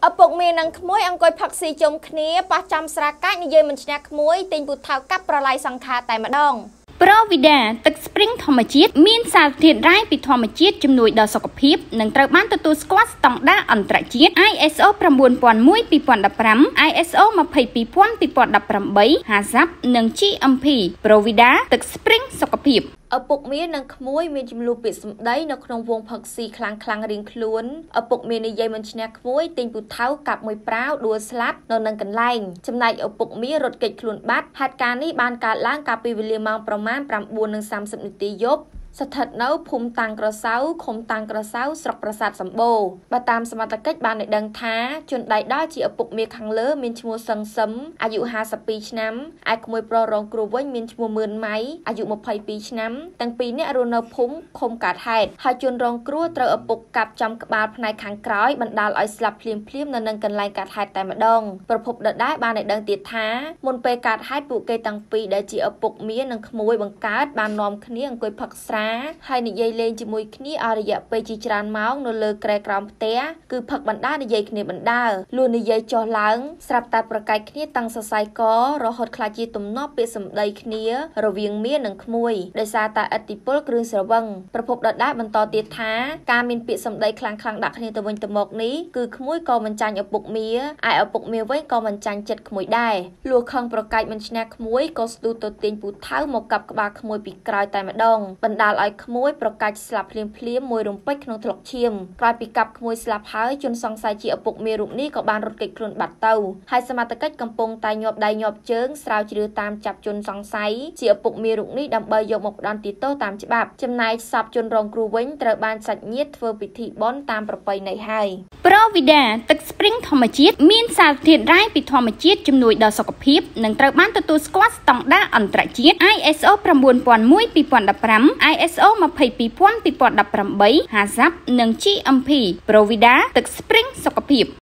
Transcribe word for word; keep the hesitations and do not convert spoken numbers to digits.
ở bậc miền năng muối ăn coi phật xì chôm khné ba trăm sra cách như vậy mình nhắc muối tên bụt thảo cắp ra lại sang kha tại mặt đông Provida ទឹក spring ធម្មជាតិមានសារធាតុរ៉ែពីធម្មជាតិជំនួយដល់សុខភាពនិងត្រូវបានទទួលស្គាល់ស្តង់ដារអន្តរជាតិ I S O nine thousand one ពីរពាន់ដប់ប្រាំ I S O ยี่สิบสองพันពីរពាន់ដប់ប្រាំបី Hazap និង G M P Provida ទឹក spring សុខភាព ở bậc miền năng muối miền chim lụa bị sụm đấy nó không vuông phật xì khlang khlang riêng luôn ở bậc miền này dây mình nhắc muối tên bụt tháo cặp mùi prao đua slap nó nâng cẩn lành chấm này ở bậc miền rột kịch luôn bát hạt cá ní ban cá lang cá pi về mangประมาณ năm buồn nâng sam sụm tí dốtสถิตនៅភូមិតាំងក្រសៅឃុំតាំងក្រសៅស្រុកប្រាសាទសម្បូរបើតាមសមត្ថកិច្ចបានដឹងថាជនដៃដល់ជាឪពុកមាខាងលើមានឈ្មោះសឹងសឹមអាយុห้าสิบពីរឆ្នាំឯក្មួយប្រុសរងគ្រូវិញមានឈ្មោះមឿនម៉ៃអាយុยี่สิบสองឆ្នាំទាំងពីរនាក់រស់នៅភូមិឃុំកាត់ហេតុហើយជនរងគ្រោះត្រូវឪពុកកាប់ចំក្បាលផ្នែកខាងក្រោយបណ្ដាលឲ្យស្លាប់ភ្លាមភ្លាមនៅនឹងកន្លែងកាត់ហេតុតែម្ដងប្រភពដដែលបានដឹងទៀតថាមុនពេលកាត់ហេតុពួកគេទាំងពីរដែលជាឪពុកមានិងក្មួយបង្កើតបាននាំគ្នាអង្គុយផឹកស្រាហើយនិយាយលេងជាមួយគ្នាអរិយពេលជាច្រើនម៉ោងនៅលើក្រែក្រោមផ្ទះគឺផឹកបណ្ដានិយាយគ្នាបណ្ដាលួននិយាយចុះឡើងស្រាប់តែប្រកែកគ្នាតាំងសរសៃករហូតខ្លាចជាទំនាស់ពាក្យសម្ដីគ្នារវាងមានិងក្មួយដោយសារតែឥទ្ធិពលគ្រឿងស្រវឹងប្រភពដដែលបន្តទៀតថាការមានពាក្យសម្ដីខ្លាំងខ្លាំងដាក់គ្នាទៅវិញទៅមកនេះគឺក្មួយក៏មិនចាញ់ឪពុកមាឯឪពុកមាវិញក៏មិនចាញ់ចិត្តក្មួយដែរលួខឹងប្រកែកមិនឈ្នះក្មួយក៏ស្ទុះទៅទាញពូថៅមកកាប់ក្បាលក្មួយពីក្រោយតែម្ដងបណ្ដាលឲ្យក្មួយប្រកាច់ស្លាប់ភ្លាមភ្លាមមួយរំពេចក្នុងថ្លុកឈាមក្រោយពីកាប់ក្មួយស្លាប់ហើយជនសង្ស័យជាឪពុកមារូបនេះក៏បានរត់គេចខ្លួនបាត់ទៅហើយសមត្ថកិច្ចកំពុងតែញាប់ដៃញាប់ជើងស្រាវជ្រាវតាមចាប់ជនសង្ស័យជាឪពុកមារូបនេះដើម្បីយកមកផ្ដន្ទាទោសតាមច្បាប់ចំណែកសពជនរងគ្រោះវិញត្រូវបានសាច់ញាតិធ្វើពិធីបុណ្យតាមប្រពៃណីហើយ Provida ទឹក spring ធម្មជាតិមានសារធាតុរ៉ែពីធម្មជាតិជំនួយដល់សុខភាពនិងត្រូវបានទទួលស្គាល់ស្តង់ដារអន្តរជាតិ I S O nine thousand oneពីរពាន់ដប់ប្រាំ I S Oยี่สิบสองพันពីរពាន់ដប់ប្រាំបី Hazap និង G M P Provida ទឹក spring សុខភាព